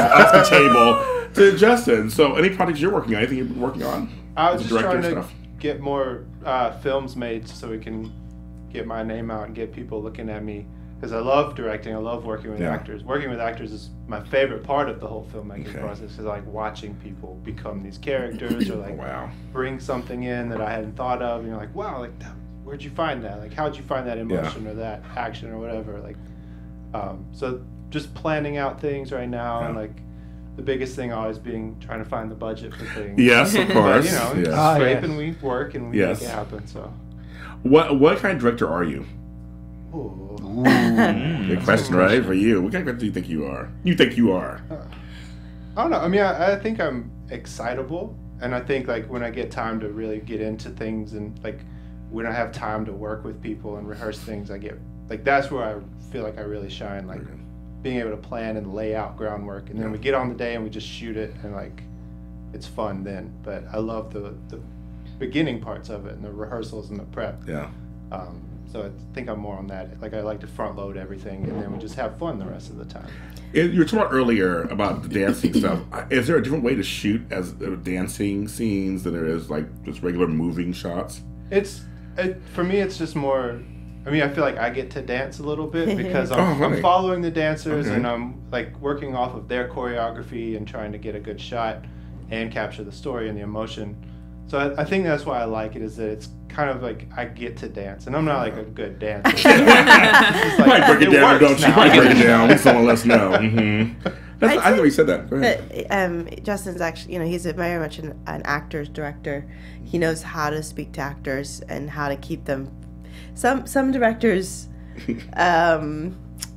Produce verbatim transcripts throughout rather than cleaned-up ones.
off the table to Justin. So, any projects you're working on? Anything you've been working on? I was As a just director trying to stuff? get more uh, films made so we can get my name out and get people looking at me. Because I love directing, I love working with Yeah. actors. Working with actors is my favorite part of the whole filmmaking Okay. process. Because I like watching people become these characters or like Oh, wow. bring something in that I hadn't thought of. And you're like, wow, like that, where'd you find that? Like, how'd you find that emotion or that action or whatever? Like, um, so just planning out things right now, Yeah. and like the biggest thing always being trying to find the budget for things. Yes, of But, course. you know, Yes. just Ah, scrape yes. and we work and we Yes. make it happen. So, What what kind of director are you? Ooh. Good question, right? For you, what kind of director do you think you are? You think you are? I don't know. I mean, I, I think I'm excitable, and I think like when I get time to really get into things, and like when I have time to work with people and rehearse things, I get like that's where I feel like I really shine. Like being able to plan and lay out groundwork, and then we get on the day and we just shoot it, and like it's fun then. But I love the the beginning parts of it and the rehearsals and the prep. Yeah. Um, so I think I'm more on that. Like I like to front load everything, and then we just have fun the rest of the time. And you were talking earlier about the dancing stuff. Is there a different way to shoot as uh, dancing scenes than there is like just regular moving shots? It's it, for me. It's just more. I mean, I feel like I get to dance a little bit because I'm, Oh, right. I'm following the dancers Okay. and I'm like working off of their choreography and trying to get a good shot and capture the story and the emotion. So I, I think that's why I like it, is that it's kind of like I get to dance, and I'm not like a good dancer. So it's just like, Might break it down, works don't you? now. Might break it down. Someone let us know. Mm-hmm. That's, I'd I know say you said that. Go ahead. But um, Justin's actually, you know, he's a very much an, an actor's director. He knows how to speak to actors and how to keep them. Some some directors, um,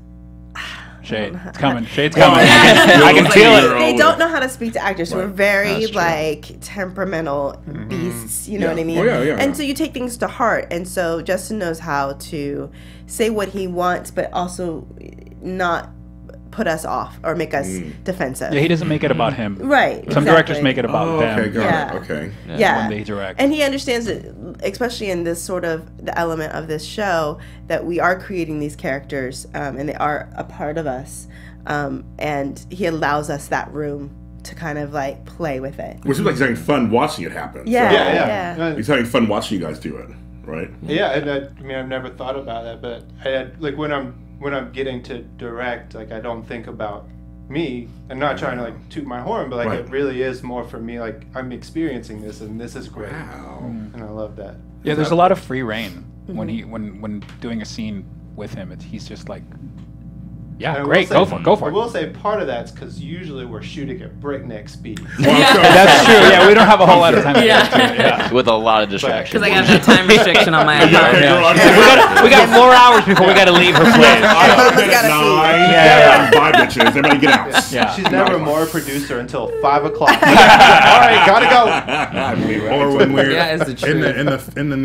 Shade. It's coming. Shade's Well, coming. you're I can like feel a it. year they older. don't know how to speak to actors. We're Right. very That's true. like temperamental beasts. You know Yeah. what I mean? Oh, yeah, yeah. And so you take things to heart. And so Justin knows how to say what he wants, but also not put us off or make us defensive. Yeah, he doesn't make it about him. Right. Some directors exactly. make it about Oh, them. okay, got Yeah. it. Okay. Yeah. When they direct. And he understands it, especially in this sort of the element of this show, that we are creating these characters um, and they are a part of us. Um, and he allows us that room to kind of like play with it. Which is like he's having fun watching it happen. Yeah, So Yeah, yeah. yeah. Uh, he's having fun watching you guys do it, right? Yeah, and I, I mean, I've never thought about that, but I had, like when I'm when I'm getting to direct, like I don't think about me. I'm not trying to like toot my horn, but like Right. it really is more for me. Like I'm experiencing this, and this is great, Wow. and I love that. Yeah, there's a lot of free reign when he when when doing a scene with him. It's, he's just like, yeah, And I will great, say- go for it, go for I it. will say part of that's because usually we're shooting at breakneck speed. Well, so- That's true. Yeah, we don't have a whole lot of time. to Yeah. get into it, yeah. With a lot of distractions. Because I got that time restriction on my Yeah, account. okay, Yeah. girl, I'm We sorry. got we got four hours before we got to leave her place. Mama's At gotta see. nine. Yeah. Bye, bitches. Everybody get out. Yeah. She's never more a producer until five o'clock. All right, gotta go. I believe it. Or when we're Yeah, it's the in the truth. in the in the